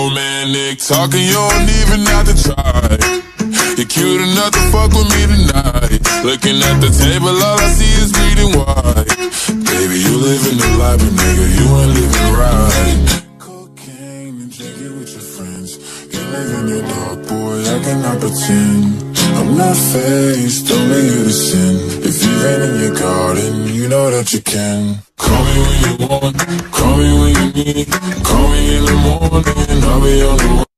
romantic talking, you don't even have to try. You're cute enough to fuck with me tonight. Looking at the table, all I see is bleeding white. Baby, you living the life, but nigga, you ain't living right. Cocaine and drinking with your friends. You live in your dark, boy, I cannot pretend. I'm not faced, only you to sin. If you ain't in your garden, you know that you can. Call me when you want, call me when you need. Call me in the morning, I'll be on the way.